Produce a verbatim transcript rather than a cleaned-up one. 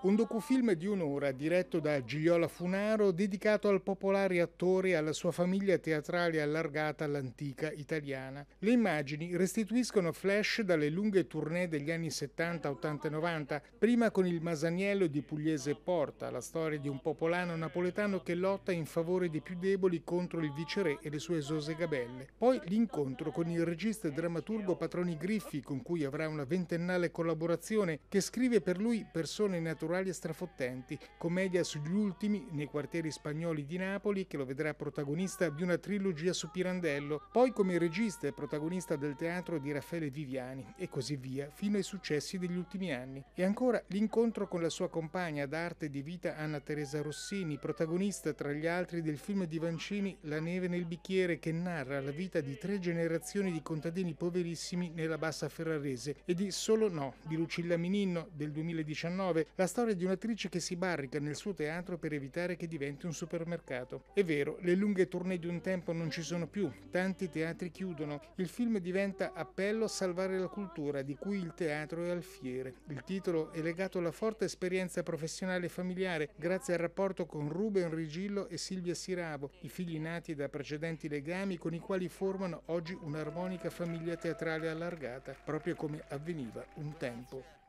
Un docufilm di un'ora diretto da Gigliola Funaro dedicato al popolare attore e alla sua famiglia teatrale allargata all'antica italiana. Le immagini restituiscono flash dalle lunghe tournée degli anni settanta, ottanta e novanta, prima con il Masaniello di Pugliese Porta, la storia di un popolano napoletano che lotta in favore dei più deboli contro il viceré e le sue esose gabelle. Poi l'incontro con il regista e drammaturgo Patroni Griffi, con cui avrà una ventennale collaborazione, che scrive per lui Persone naturali e strafottenti, commedia sugli ultimi nei quartieri spagnoli di Napoli, che lo vedrà protagonista di una trilogia su Pirandello, poi come regista e protagonista del teatro di Raffaele Viviani e così via, fino ai successi degli ultimi anni. E ancora l'incontro con la sua compagna d'arte e di vita Anna Teresa Rossini, protagonista tra gli altri del film di Vancini La neve nel bicchiere, che narra la vita di tre generazioni di contadini poverissimi nella bassa ferrarese, e di Solo no di Lucilla Mininno del duemiladiciannove, la storia di un'attrice che si barrica nel suo teatro per evitare che diventi un supermercato. È vero, le lunghe tournée di un tempo non ci sono più, tanti teatri chiudono, il film diventa appello a salvare la cultura di cui il teatro è alfiere. Il titolo è legato alla forte esperienza professionale e familiare grazie al rapporto con Ruben Rigillo e Silvia Siravo, i figli nati da precedenti legami con i quali formano oggi un'armonica famiglia teatrale allargata, proprio come avveniva un tempo.